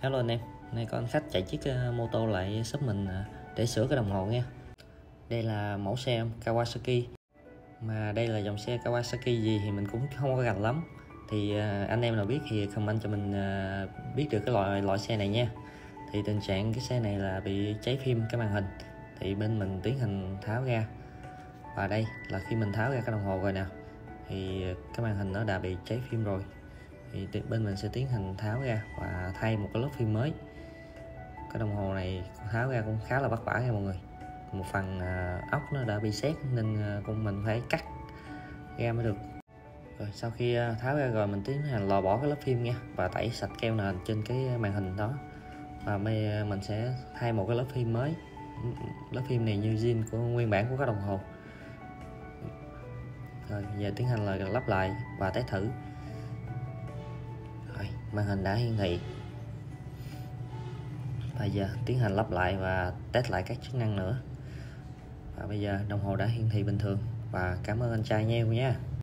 Hello anh em, nay có anh khách chạy chiếc mô tô lại shop mình để sửa cái đồng hồ nha. Đây là mẫu xe Kawasaki, mà đây là dòng xe Kawasaki gì thì mình cũng không có rành lắm. Thì anh em nào biết thì comment cho mình biết được cái loại xe này nha. Thì tình trạng cái xe này là bị cháy phim cái màn hình, thì bên mình tiến hành tháo ra. Và đây là khi mình tháo ra cái đồng hồ rồi nè, thì cái màn hình nó đã bị cháy phim rồi. Thì bên mình sẽ tiến hành tháo ra và thay một cái lớp phim mới. Cái đồng hồ này tháo ra cũng khá là vất vả nha mọi người. Một phần ốc nó đã bị sét nên cũng mình phải cắt ra mới được. Rồi sau khi tháo ra rồi mình tiến hành lò bỏ cái lớp phim nha, và tẩy sạch keo nền trên cái màn hình đó. Và mình sẽ thay một cái lớp phim mới. Lớp phim này như zin của nguyên bản của cái đồng hồ. Rồi giờ tiến hành là lắp lại và test thử. Rồi màn hình đã hiển thị. Bây giờ tiến hành lắp lại và test lại các chức năng nữa. Và bây giờ đồng hồ đã hiển thị bình thường. Và cảm ơn anh trai nha.